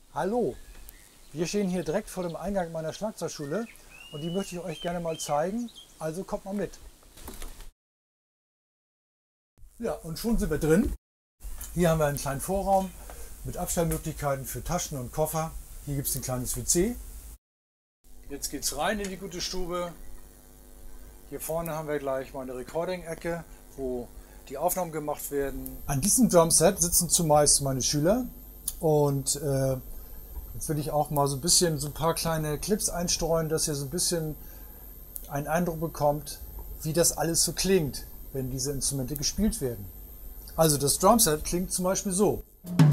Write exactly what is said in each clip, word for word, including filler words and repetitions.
Hallo, wir stehen hier direkt vor dem Eingang meiner Schlagzeugschule und die möchte ich euch gerne mal zeigen, also kommt mal mit. Ja, und schon sind wir drin. Hier haben wir einen kleinen Vorraum mit Abstellmöglichkeiten für Taschen und Koffer. Hier gibt es ein kleines W C. Jetzt geht es rein in die gute Stube. Hier vorne haben wir gleich mal eine Recording-Ecke, wo die Aufnahmen gemacht werden. An diesem Drumset sitzen zumeist meine Schüler und äh, jetzt will ich auch mal so ein bisschen so ein paar kleine Clips einstreuen, dass ihr so ein bisschen einen Eindruck bekommt, wie das alles so klingt, wenn diese Instrumente gespielt werden. Also das Drumset klingt zum Beispiel so.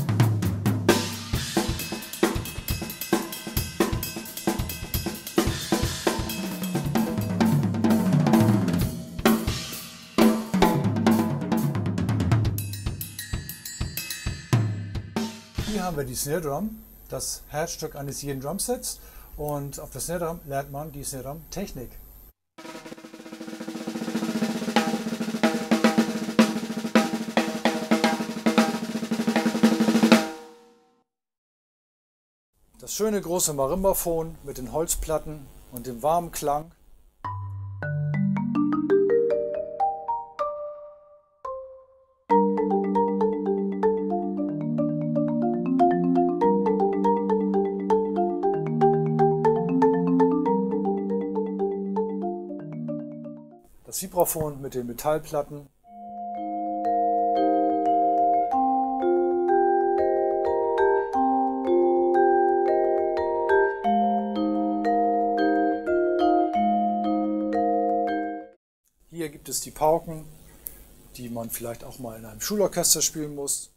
Hier haben wir die Snare Drum, das Herzstück eines jeden Drumsets, und auf der Snare Drum lernt man die Snare Drum Technik. Das schöne große Marimbaphon mit den Holzplatten und dem warmen Klang. Das Vibraphon mit den Metallplatten. Hier gibt es die Pauken, die man vielleicht auch mal in einem Schulorchester spielen muss.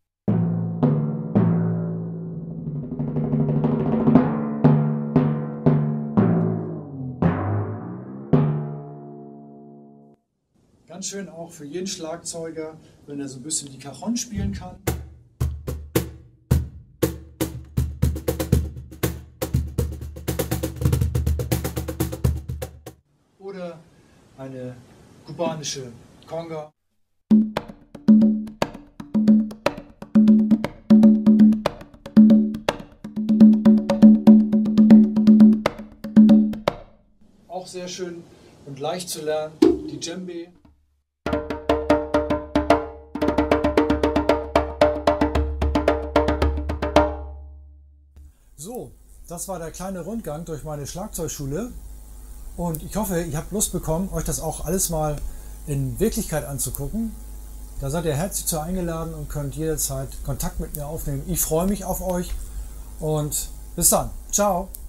Ganz schön auch für jeden Schlagzeuger, wenn er so ein bisschen die Cajon spielen kann. Oder eine kubanische Conga. Auch sehr schön und leicht zu lernen, die Djembe. So, das war der kleine Rundgang durch meine Schlagzeugschule und ich hoffe, ihr habt Lust bekommen, euch das auch alles mal in Wirklichkeit anzugucken. Da seid ihr herzlich zu eingeladen und könnt jederzeit Kontakt mit mir aufnehmen. Ich freue mich auf euch und bis dann. Ciao!